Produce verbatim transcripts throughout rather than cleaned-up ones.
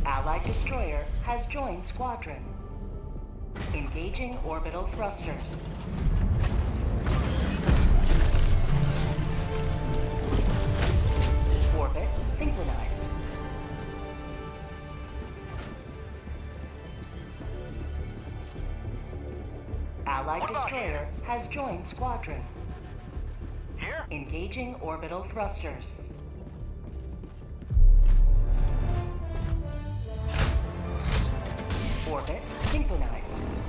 Allied destroyer has joined squadron. Engaging orbital thrusters. Orbit synchronized. Allied destroyer has joined squadron. Here? Engaging orbital thrusters. Orbit synchronized.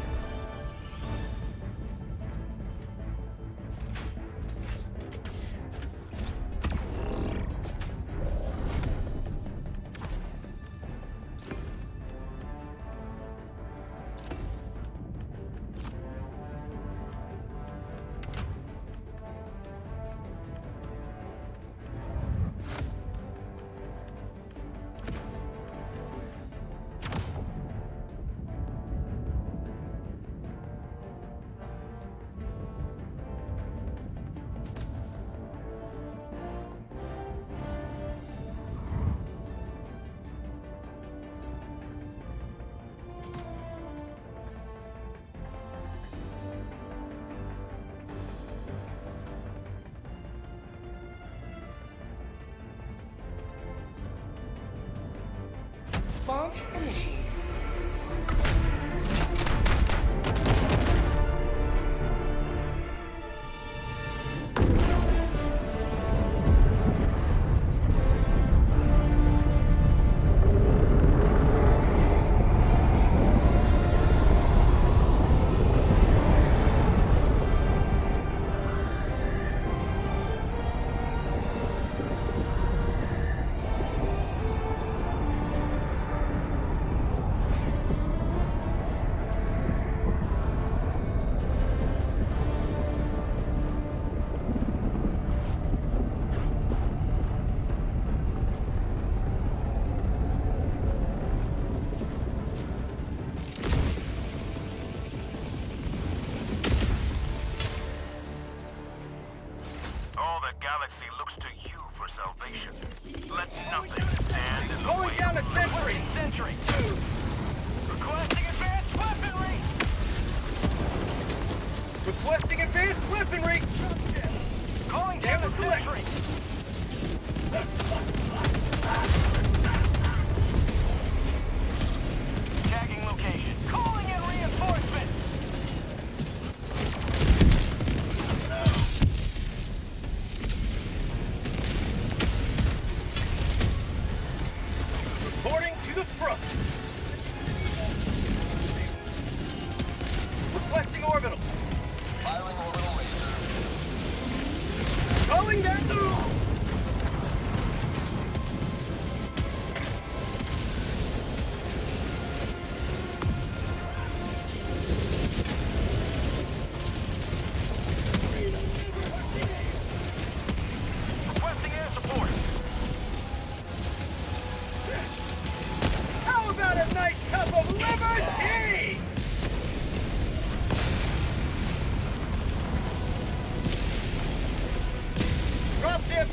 Launch initiated. Galaxy looks to you for salvation. Let nothing stand in the Going way. down a sentry! Sentry! Requesting advanced weaponry! Requesting advanced weaponry! Calling down a sentry! Tagging location. Calling in reinforcements! Reporting to the front. Requesting orbital. Firing orbital laser. Calling down the... Requesting air support. How about a nice cup of liberty? Dropship!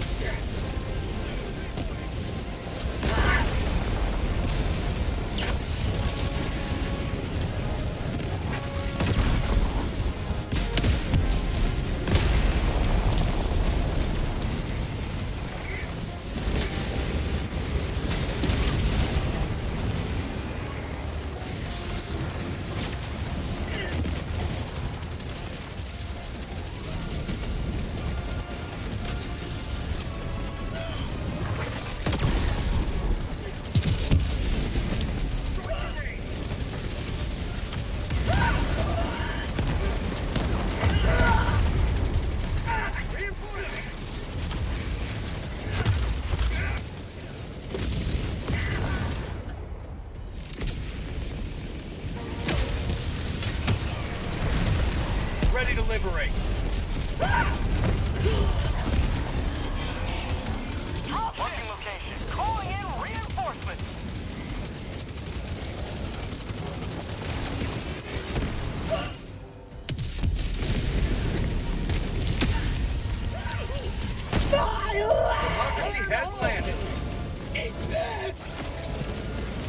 Ready to liberate. Marking location. Calling in reinforcements. Democracy has landed. Eat this!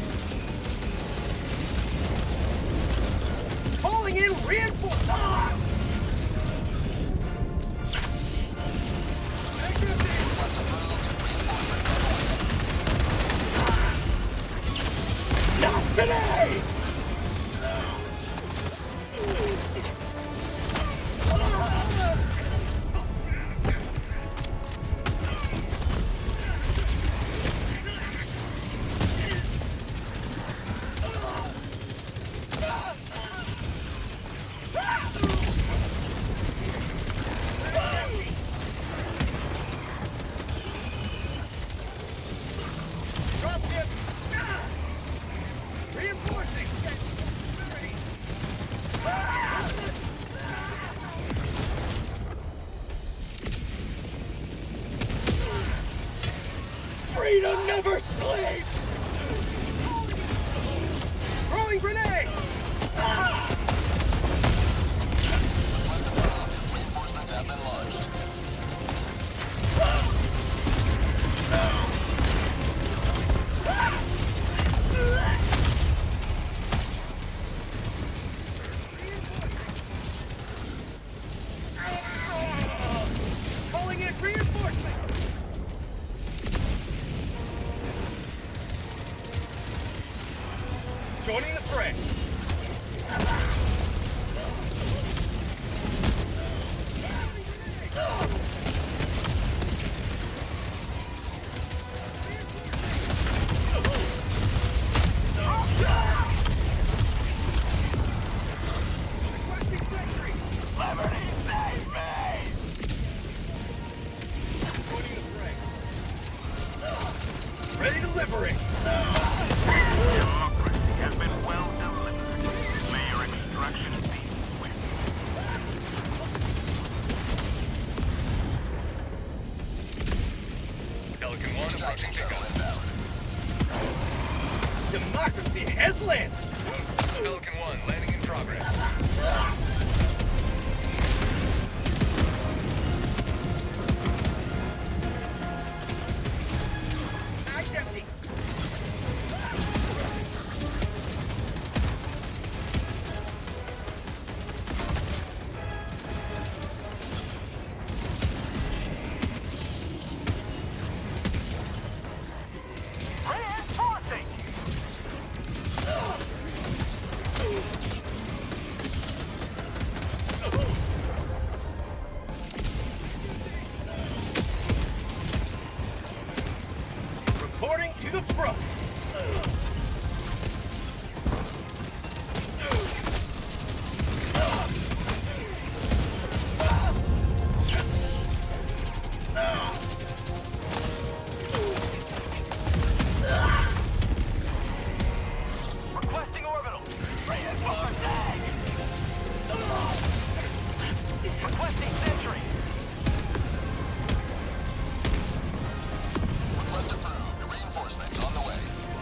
reinforce. Ah! Not today! Dropship! Ah! Reinforcing! Freedom never sleeps! Throwing grenade! Ah! Reinforcements have been launched. Calling in reinforcement! Joining the fray! Requesting sentry! Liberty, save me! Joining the fray! Ready to liberate! Democracy has been well delivered. May your extraction be swift. Pelican one approaching Extraction pickup. inbound. Democracy has landed! Pelican one, landing in progress. Mag's empty! Reinforcing! Reporting to the front! Requesting orbital. Reinforcing! Requesting sentry. Request approved. Reinforcements on the way.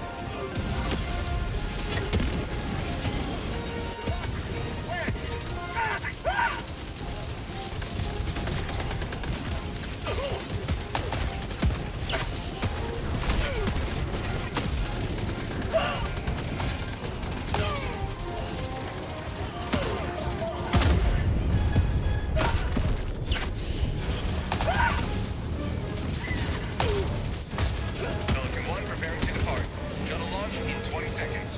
Pelican one preparing to depart. Shuttle launch in twenty seconds.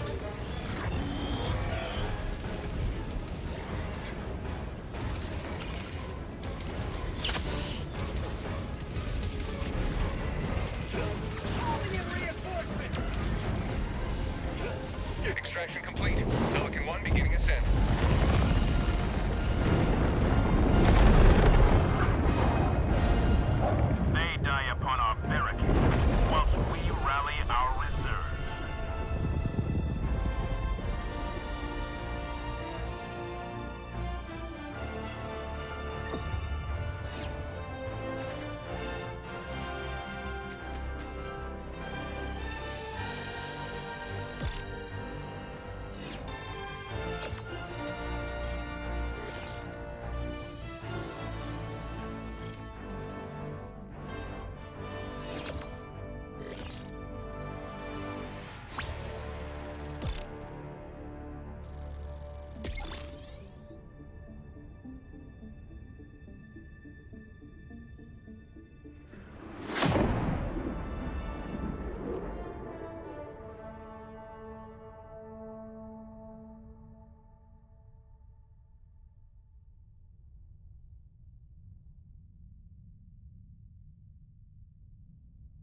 Calling in reinforcement! Extraction complete. Pelican one beginning ascent. They die upon our barricades, whilst we rally our reserves.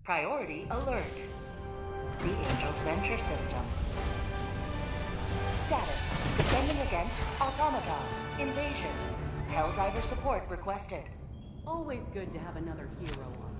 Priority alert. The Angel's Venture System. Status. Defending against Automaton. Invasion. Helldiver support requested. Always good to have another hero on.